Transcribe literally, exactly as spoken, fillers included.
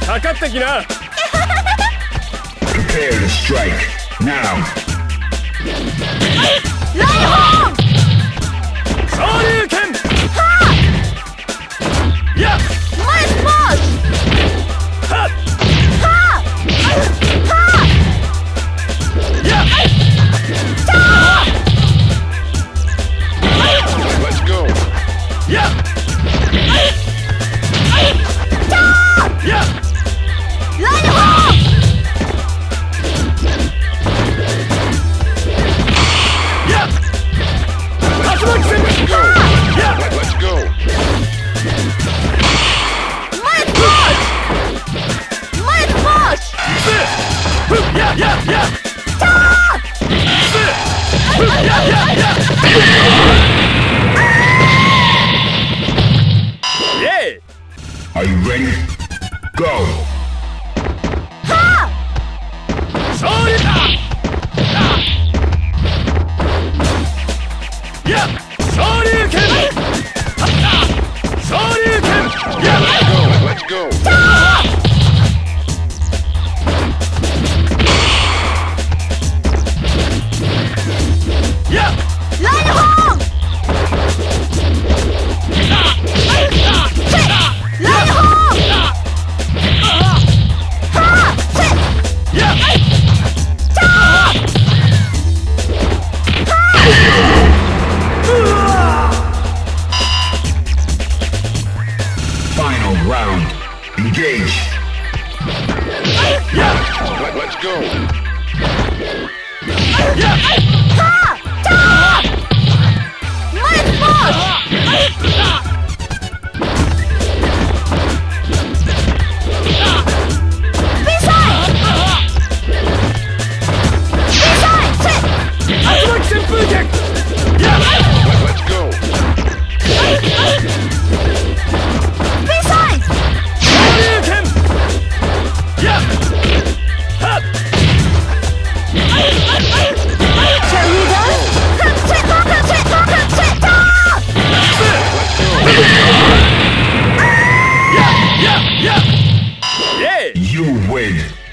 かかってきな。 Prepare to strike now. ライホーン。 昇竜拳。 はあ。や。 前スマッシュ。 は。 ははや。 たー。 Let's go. や。 たー。 や。 ライホーン。 や。竜巻旋風。や。 Let's go. 前スマッシュ。前スマッシュ。 ふ。ややや。 たー。 ふ。ややや。イェイ。 Are you ready? Go. は昇竜だ。や。昇竜拳。昇竜拳。や。 Let's go. や。 ライホーン。ライホーン。はや。 たー。 Final round. Engage. や。 Let's go. や。 はたー。前スマッシュ。ビサイビサイセッ。 竜巻旋風拳。や。 Let's go. ビサイ昇竜拳。や。はっ。 Shall we go? ふっせたふっせたふっせたややや。イェイ。 You win.